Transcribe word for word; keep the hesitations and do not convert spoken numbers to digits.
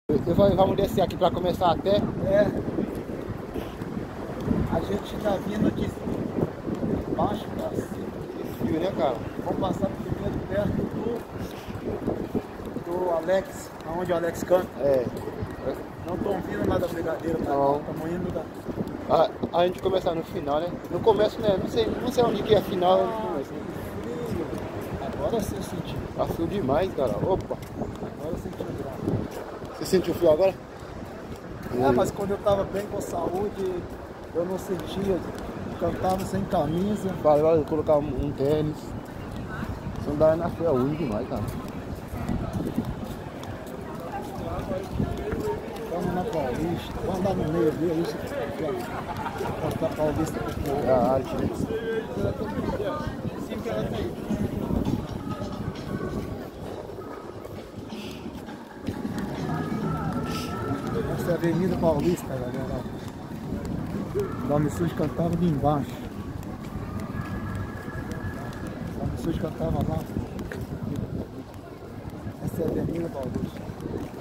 Eu vou, vamos descer aqui para começar até. É. A gente tá vindo de baixo pra cima. Que frio, né, cara? Vamos passar primeiro perto do, do Alex, aonde o Alex canta. É. Não estão vindo lá da brigadeira, tá? Não. Estamos indo da... A, a gente começar no final, né? No começo, né? Não sei, não sei onde que é a final. Ah, Onde começa. frio. Agora você sentiu. Tá frio demais, cara. Opa. Agora eu senti o grau. Você sentiu frio agora? É, mas quando eu tava bem com saúde, eu não sentia. Cantava sem camisa. Falei, olha, colocar um, um tênis. Sandália na fria, ruim demais, cara. Vamos na Paulista. Vamos andar no meio ali, isso. Mostrar a Paulista pro povo. É a arte, né? Essa é a Avenida Paulista, galera. O Nome Sujo cantava de embaixo. O Nome Sujo cantava lá. Essa é a Avenida Paulista.